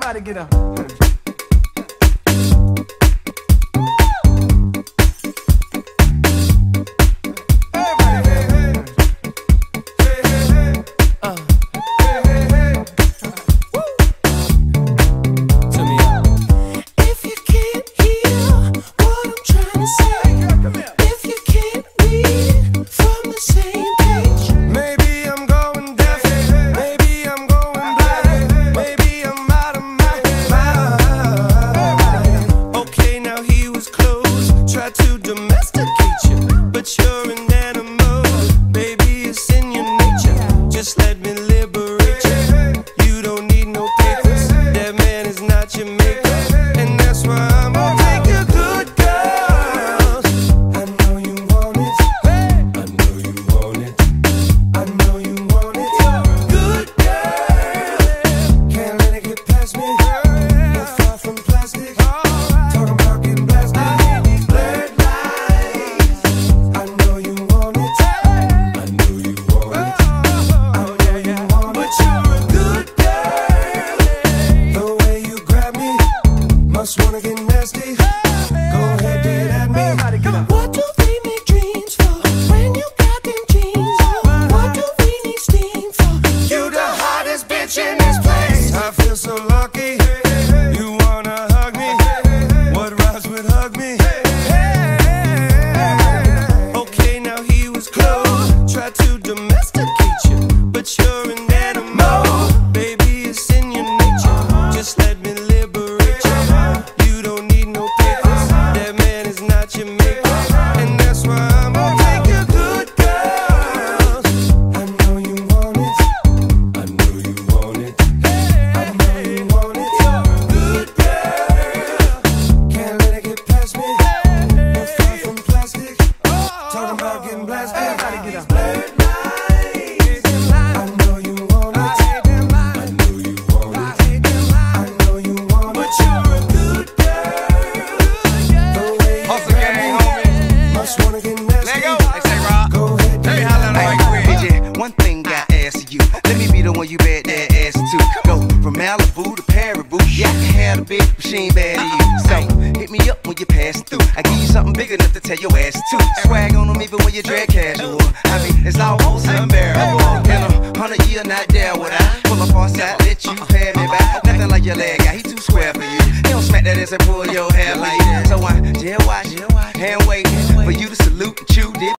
Everybody get up. To domesticate you, but you're an animal, baby, it's in your nature. Just let me liberate you. You don't need no papers, that man is not your maker, and that's why I'm gonna take you good, girl. I know you want it, I know you want it, I know you want it. Good girl, can't let it get past me. We're far from plastic, talking about getting blasted. Wanna get nasty? Go ahead, get at me. What do we make dreams for when you got them jeans on? What do we need steam for? You the hottest bitch in this place. I feel so lucky. You wanna hug me? What rhymes with hug me? Okay, now he was close. Tried to domesticate you, but you're an animal, baby, it's in your nature. Just let me liberate. You don't need no papers, that man is not your maker, and that's why I'm gonna take you good, girl. I know you want it, I know you want it, I know you want it. Good girl, can't let it get past me. We're far from plastic, talking about getting blasted. Everybody get up. Blurred lines, I know you want it, I know you want it, I know you want it. But you're a good one thing I ask you, let me be the one you bet that ass to. Go from Malibu to Paribu, yeah, I can have a big machine bad to you. So hit me up when you pass through. I give you something big enough to tell your ass to. Swag on them even when you dress casual. I mean, it's almost unbearable. In 100 years, not there would I pull up on side, let you pay me back. Nothing like your leg guy, he too square for you. He don't smack that ass and pull your hair like that. So I jail watch, hand waiting for you to salute and chew this.